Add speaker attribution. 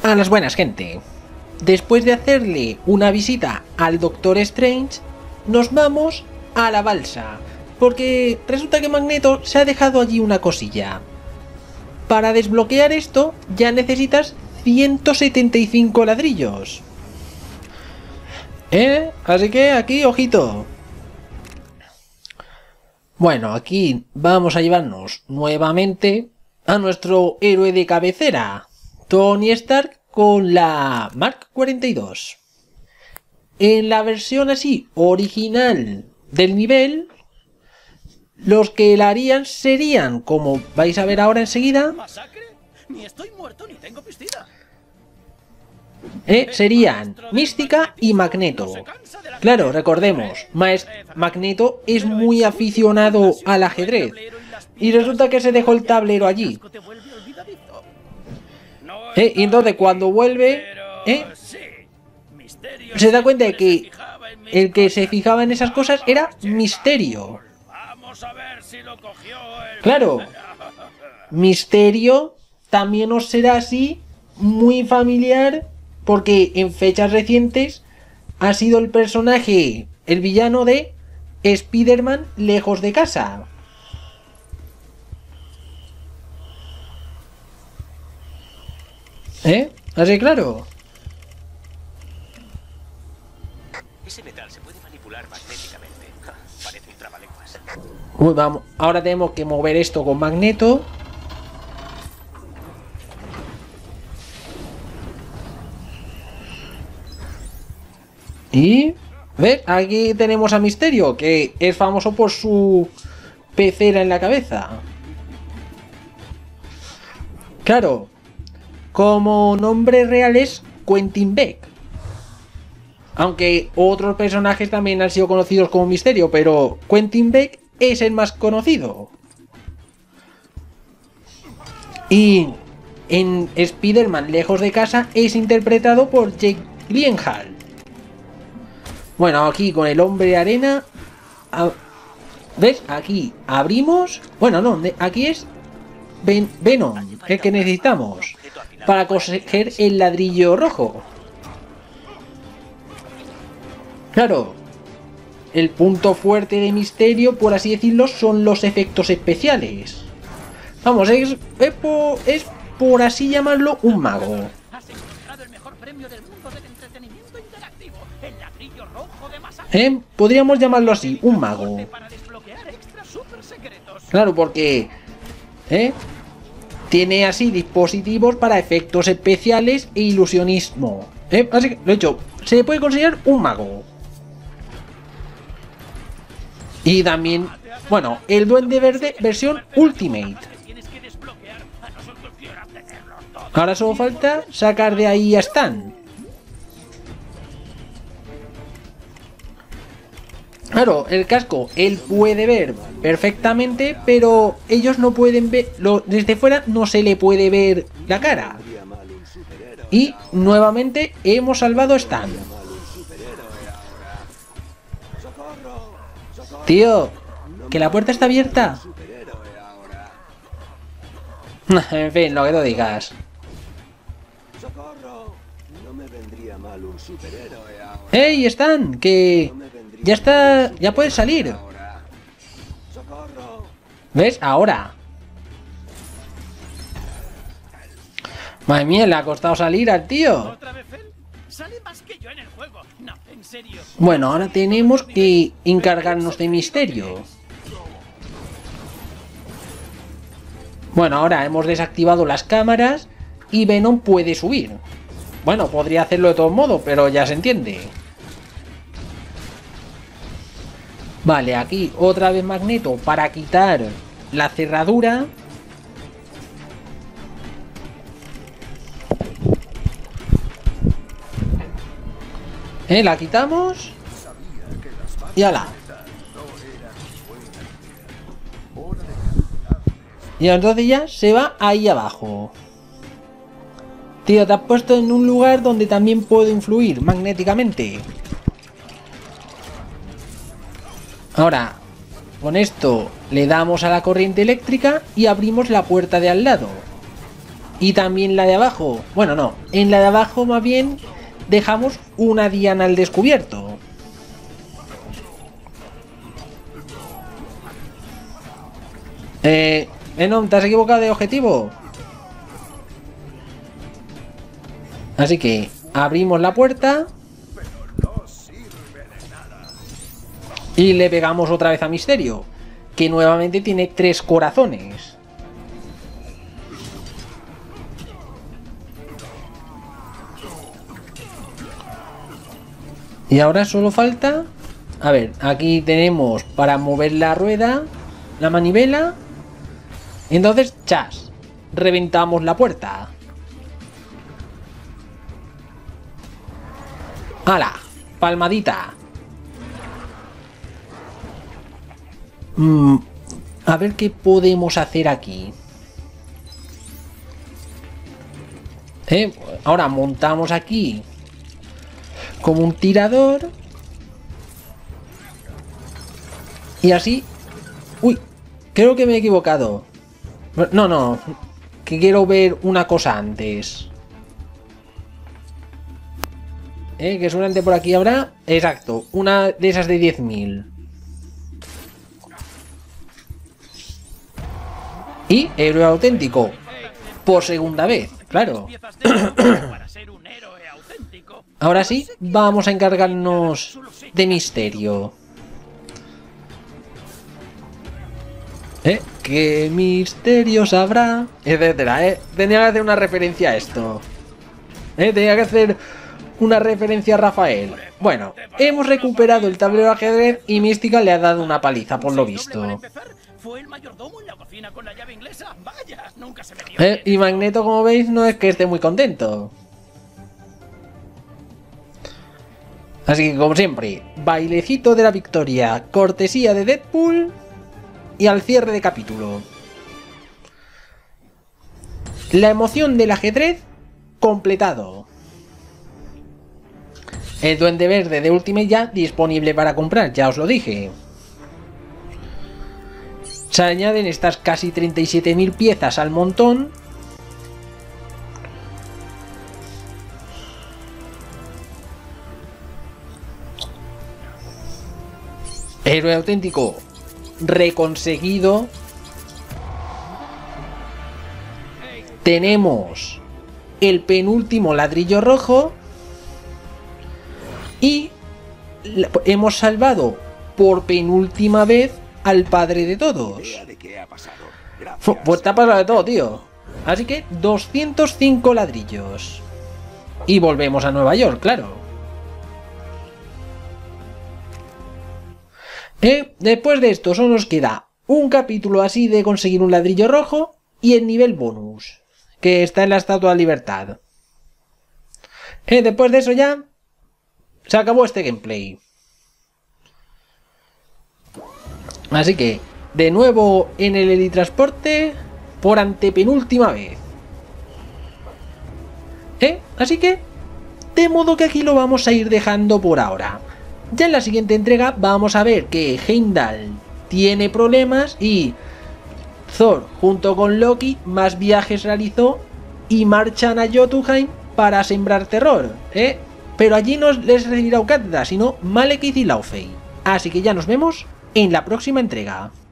Speaker 1: A las buenas, gente. Después de hacerle una visita al Doctor Strange, nos vamos a la balsa, porque resulta que Magneto se ha dejado allí una cosilla. Para desbloquear esto ya necesitas 175 ladrillos. Así que aquí, ojito. Bueno, aquí vamos a llevarnos nuevamente a nuestro héroe de cabecera, Tony Stark, con la Mark 42. En la versión así original del nivel, los que la harían serían, como vais a ver ahora enseguida,
Speaker 2: ¿Masacre? Ni estoy muerto ni tengo piscina.
Speaker 1: serían Mística y Magneto. Claro, recordemos, Magneto es muy aficionado al ajedrez y resulta que se dejó el tablero allí. Y entonces cuando vuelve, se da cuenta de que el que se fijaba en esas cosas era Misterio. Claro, Misterio también os será así muy familiar porque en fechas recientes ha sido el personaje, el villano de Spider-Man Lejos de Casa. Así claro.
Speaker 3: Ese metal se puede manipular magnéticamente. Parece un trabalenguas.
Speaker 1: Uy, vamos, ahora tenemos que mover esto con Magneto. Y ¿ves? Aquí tenemos a Misterio, que es famoso por su pecera en la cabeza. Claro, como nombre real es Quentin Beck. Aunque otros personajes también han sido conocidos como Misterio, pero Quentin Beck es el más conocido. Y en Spider-Man Lejos de Casa es interpretado por Jake Gyllenhaal. Bueno, aquí con el hombre arena, ¿ves? Aquí abrimos. Bueno, no, aquí es Venom, el que necesitamos para coger el ladrillo rojo. Claro, el punto fuerte de Misterio, por así decirlo, son los efectos especiales. Vamos, es por así llamarlo, un mago.
Speaker 2: Has encontrado el mejor premio del mundo del entretenimiento interactivo, el ladrillo rojo de Masacre.
Speaker 1: Podríamos llamarlo así, un mago.
Speaker 2: Para desbloquear extras super secretos.
Speaker 1: Claro, porque tiene así dispositivos para efectos especiales e ilusionismo. Así que, lo he dicho, se puede considerar un mago. Y también, bueno, el Duende Verde versión Ultimate. Ahora solo falta sacar de ahí a Stan. Claro, el casco él puede ver perfectamente, pero ellos no pueden ver, desde fuera no se le puede ver la cara. Y nuevamente hemos salvado a Stan. Tío, que la puerta está abierta. En fin, lo que tú digas. ¡Ey, Stan! Que ya está, ya puedes salir. ¿Ves? Ahora. Madre mía, le ha costado salir al tío.
Speaker 2: ¿Otra vez él? Sale más que yo en el juego. No, en serio.
Speaker 1: Bueno, ahora tenemos que encargarnos de Misterio. Bueno, ahora hemos desactivado las cámaras y Venom puede subir. Bueno, podría hacerlo de todos modos, pero ya se entiende. Vale, aquí otra vez Magneto para quitar la cerradura. La quitamos. Y ala. Y entonces ya se va ahí abajo. Tío, te has puesto en un lugar donde también puedo influir magnéticamente. Ahora, con esto le damos a la corriente eléctrica y abrimos la puerta de al lado. Y también la de abajo. Bueno, no. En la de abajo más bien dejamos una diana al descubierto. Venom, ¿te has equivocado de objetivo? Así que abrimos la puerta. Y le pegamos otra vez a Misterio, que nuevamente tiene 3 corazones. Y ahora solo falta... A ver, aquí tenemos para mover la rueda, la manivela. Entonces, chas, reventamos la puerta. ¡Hala! Palmadita. A ver qué podemos hacer aquí. Ahora montamos aquí como un tirador. Y así... Uy, creo que me he equivocado. No, que quiero ver una cosa antes. Que seguramente por aquí habrá... Exacto, una de esas de 10.000. Y héroe auténtico. Por segunda vez, claro. Ahora sí, vamos a encargarnos de Misterio. ¿Qué misterios habrá? Etcétera, Tenía que hacer una referencia a esto. Tenía que hacer una referencia a Rafael. Bueno, hemos recuperado el tablero de ajedrez y Mística le ha dado una paliza, por lo visto.
Speaker 2: Fue el mayordomo en la cocina con la llave inglesa. Vaya, nunca se me dio.
Speaker 1: Y Magneto, como veis, no es que esté muy contento. Así que, como siempre, bailecito de la victoria, cortesía de Deadpool y al cierre de capítulo. La emoción del ajedrez completado. El Duende Verde de Ultimate ya disponible para comprar, ya os lo dije. Se añaden estas casi 37.000 piezas al montón. Héroe auténtico reconseguido. Tenemos el penúltimo ladrillo rojo. Y hemos salvado por penúltima vez al padre de todos. Pues te ha pasado de todo, tío. Así que 205 ladrillos. Y volvemos a Nueva York, claro. Después de esto solo nos queda un capítulo así de conseguir un ladrillo rojo y el nivel bonus, que está en la Estatua de Libertad. Después de eso ya se acabó este gameplay. Así que, de nuevo en el helitransporte por antepenúltima vez. Así que, de modo que aquí lo vamos a ir dejando por ahora. Ya en la siguiente entrega vamos a ver que Heimdall tiene problemas y Thor junto con Loki más viajes realizó y marchan a Jotunheim para sembrar terror. Pero allí no les recibirá cátedra, sino Malekith y Laufey. Así que ya nos vemos en la próxima entrega.